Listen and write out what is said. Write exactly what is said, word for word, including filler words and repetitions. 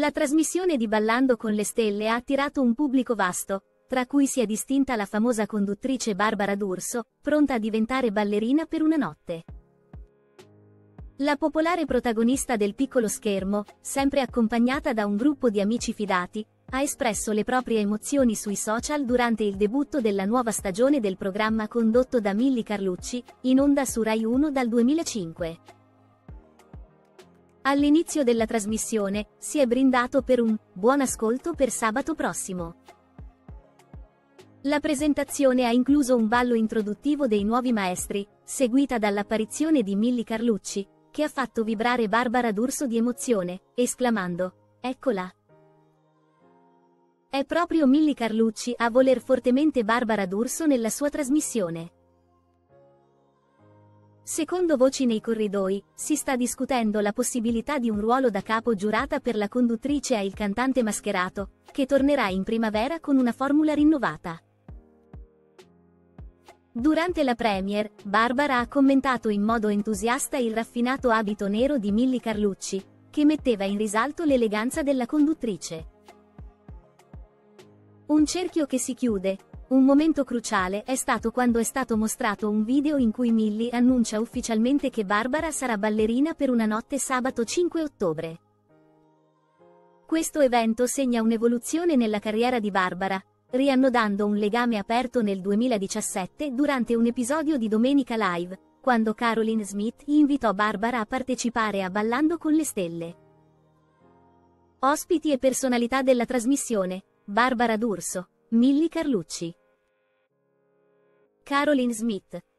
La trasmissione di Ballando con le stelle ha attirato un pubblico vasto, tra cui si è distinta la famosa conduttrice Barbara D'Urso, pronta a diventare ballerina per una notte. La popolare protagonista del piccolo schermo, sempre accompagnata da un gruppo di amici fidati, ha espresso le proprie emozioni sui social durante il debutto della nuova stagione del programma condotto da Milly Carlucci, in onda su Rai uno dal duemilacinque. All'inizio della trasmissione, si è brindato per un buon ascolto per sabato prossimo. La presentazione ha incluso un ballo introduttivo dei nuovi maestri, seguita dall'apparizione di Milly Carlucci, che ha fatto vibrare Barbara D'Urso di emozione, esclamando: "Eccola!". È proprio Milly Carlucci a voler fortemente Barbara D'Urso nella sua trasmissione. Secondo voci nei corridoi, si sta discutendo la possibilità di un ruolo da capo giurata per la conduttrice e il cantante mascherato, che tornerà in primavera con una formula rinnovata. Durante la premiere, Barbara ha commentato in modo entusiasta il raffinato abito nero di Milly Carlucci, che metteva in risalto l'eleganza della conduttrice. Un cerchio che si chiude. Un momento cruciale è stato quando è stato mostrato un video in cui Milly annuncia ufficialmente che Barbara sarà ballerina per una notte sabato cinque ottobre. Questo evento segna un'evoluzione nella carriera di Barbara, riannodando un legame aperto nel duemiladiciassette durante un episodio di Domenica Live, quando Caroline Smith invitò Barbara a partecipare a Ballando con le stelle. Ospiti e personalità della trasmissione: Barbara D'Urso, Milly Carlucci, Caroline Smith.